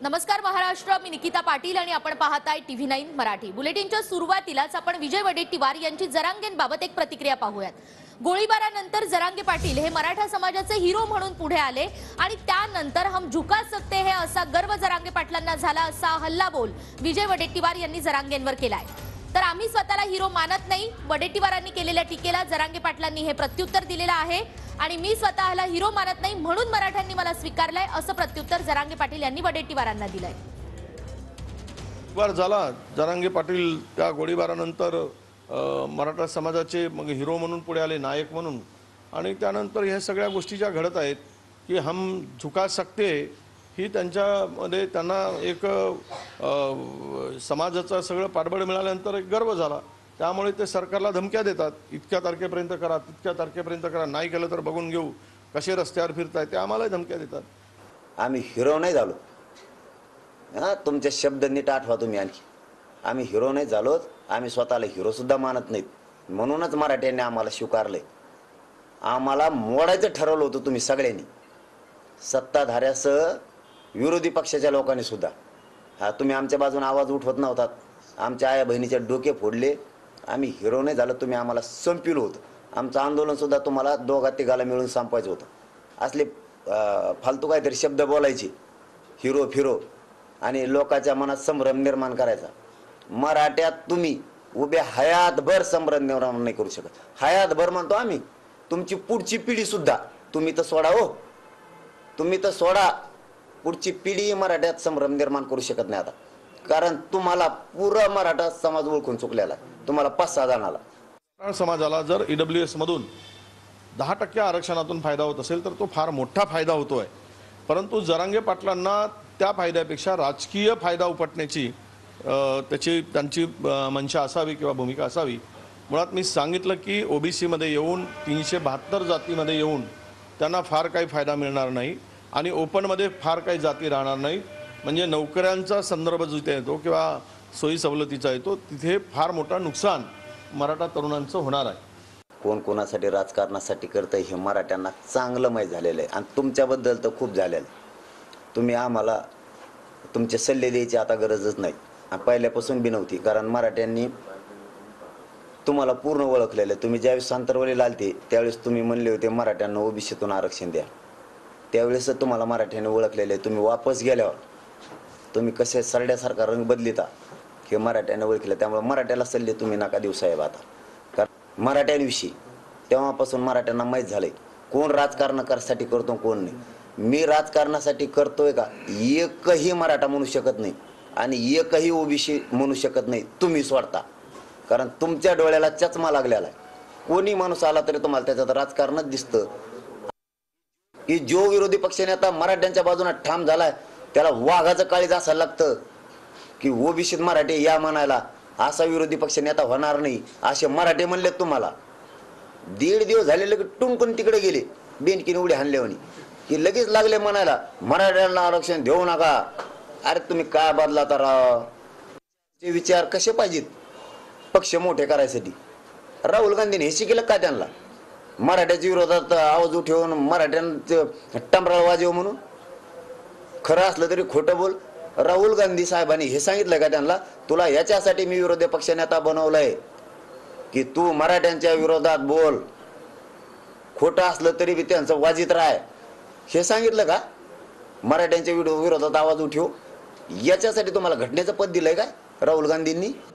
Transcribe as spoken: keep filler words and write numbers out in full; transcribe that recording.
नमस्कार महाराष्ट्र, मी निकिता पाटील आणि आपण पाहताय टीव्ही नाईन मराठी। बुलेटिनच्या सुरुवातीलाच आपण विजय वडेट्टीवार यांची जरांगेंबाबत एक प्रतिक्रिया पाहूयात। गोळीबारानंतर जरांगे पाटील हे मराठा समाजाचे हिरो म्हणून पुढे आले आणि त्यानंतर हम झुका सकते हैं असा गर्व जरांगे पाटलांना झाला, असा हल्लाबोल विजय वडेट्टीवार यांनी जरांगेंवर केलाय। तर आम्ही स्वतःला हिरो मानत नाही, वडेट्टीवारांनी केलेल्या टीकेला जरांगे पाटलांनी हे प्रत्युत्तर दिलेलं आहे आणि मी स्वतःला हिरो मानत नाही म्हणून मराठ्यांनी मला स्वीकारलंय, असं प्रत्युत्तर जरांगे पाटील यांनी वडेट्टीवारांना दिलंय। वार झाला जरांगे पाटील त्या गोळीबारानंतर मराठा समाजाचे मग हिरो म्हणून पुढे आले, नायक म्हणून। आणि त्यानंतर ह्या सगळ्या गोष्टी ज्या घडत आहेत की हम झुका सकते ही त्यांच्यामध्ये त्यांना एक समाजाचा सगळं पाठबळ मिळाल्यानंतर एक गर्व झाला। त्यामुळे ते सरकारला धमक्या देतात, इतक्या तारखेपर्यंत करा, तितक्या तारखेपर्यंत करा, नाही केलं तर बघून घेऊ, कसे रस्त्यावर फिरताय ते आम्हाला धमक्या देतात। आम्ही हिरो नाही झालो, हां तुमचे शब्द नीट आठवा तुम्ही। आणखी आम्ही हिरो नाही झालो, आम्ही स्वतःला हिरो सुद्धा मानत नाहीत, म्हणूनच मराठ्यांनी आम्हाला स्वीकारले। आम्हाला मोडायचं ठरवलं होतं तुम्ही सगळ्यांनी, सत्ताधाऱ्यासह विरोधी पक्षाच्या लोकांनी सुद्धा। हा तुम्ही आमच्या बाजूने आवाज उठवत नव्हतात, आमच्या आया बहिणीचे डोके फोडले। आम्ही हिरो नाही झालो, तुम्ही आम्हाला संपविलं होतं। आमचं आंदोलन सुद्धा तुम्हाला दोघा तिघाला मिळून संपवायचं होतं। असले फालतू काहीतरी शब्द बोलायचे, हिरो फिरो, आणि लोकांच्या मनात संभ्रम निर्माण करायचा। मराठ्यात तुम्ही उभे हयातभर संभ्रम निर्माण नाही करू शकत, हयातभर म्हणतो आम्ही। तुमची पुढची पिढी सुद्धा तुम्ही तर सोडा हो, तुम्ही तर सोडा, पुढची पिढी मराठ्यात संभ्रम निर्माण करू शकत नाही आता, कारण तुम्हाला पुरा मराठा समाज ओळखून चुकलेला आहे। तुम्हाला पाच सहा जणाला समाजाला जर ईडब्ल्यू एस मधून दहा टक्के आरक्षणातून फायदा होत असेल तर तो फार मोठा फायदा होतोय, परंतु जरांगे पाटलांना त्या फायद्यापेक्षा राजकीय फायदा उपटण्याची त्याची त्यांची मंशा असावी किंवा भूमिका असावी। मुळात मी सांगितलं की ओबीसी मध्ये येऊन तीनशे बहात्तर जातीमध्ये येऊन त्यांना फार काही फायदा मिळणार नाही आणि ओपनमध्ये फार काही जाती राहणार नाही। म्हणजे नोकऱ्यांचा संदर्भ जिथे येतो किंवा सोयी सवलतीचा येतो तिथे फार मोठा नुकसान मराठा तरुणांचं होणार आहे। कोण कोणासाठी राजकारणासाठी करतंय हे मराठ्यांना चांगलं माहीत झालेलं आहे, आणि तुमच्याबद्दल तर खूप झालेलं आहे। तुम्ही आम्हाला तुमचे सल्ले द्यायची आता गरजच नाही, पहिल्यापासून बी नव्हती, कारण मराठ्यांनी तुम्हाला पूर्ण ओळखलेलं आहे। तुम्ही ज्यावेळेस सांतरवलीला आलते त्यावेळेस तुम्ही म्हणले होते मराठ्यांना ओबीसीतून आरक्षण द्या, त्यावेळेस तुम्हाला मराठ्यांनी ओळखलेले आहे। तुम्ही वापस गेल्यावर तुम्ही कसे सरड्यासारखा रंग बदलिता हे मराठ्याने ओळखलं, त्यामुळे मराठ्याला सल्ले तुम्ही नका देऊ साहेब आता, कारण मराठ्यांविषयी तेव्हापासून मराठ्यांना माहीत झालंय कोण राजकारणासाठी करतो कोण नाही। मी राजकारणासाठी करतोय का एकही मराठा म्हणू शकत नाही आणि एकही ओबीसी म्हणू शकत नाही, तुम्ही सोडता, कारण तुमच्या डोळ्याला चष्मा लागलेला आहे। कोणी माणूस आला तरी तुम्हाला त्याच्यात राजकारणच दिसतं की जो विरोधी पक्षनेता मराठ्यांच्या बाजूने ठाम झालाय त्याला वाघाचं काळीज असायला लागतं की ओबीसीत मराठी या म्हणायला असा विरोधी पक्ष नेता होणार नाही, असे मराठी म्हणले तुम्हाला। दीड दिवस झालेले की टुंकून तिकडे गेले, बेनकीने उडी हाणल्यावानी, की लगेच लागले म्हणायला मराठ्यांना आरक्षण देऊ नका। अरे तुम्ही काय बदलाता राव, ते विचार कसे पाहिजेत पक्ष मोठे करायसाठी? राहुल गांधीने हे शिकलं का त्यांना मराठ्याच्या विरोधात आवाज उठवून मराठ्यांचं टमराळ वाजव म्हणून? खरं असलं तरी खोटं बोल। राहुल गांधी साहेबांनी हे सांगितलं का त्यांना तुला याच्यासाठी मी विरोधी पक्षनेता बनवलंय की तू मराठ्यांच्या विरोधात बोल, खोटं असलं तरी बी त्यांचं वाजित राह, हे सांगितलं का? मराठ्यांच्या विरोधात आवाज उठव याच्यासाठी तुम्हाला घटनेचं पद दिलंय काय राहुल गांधींनी?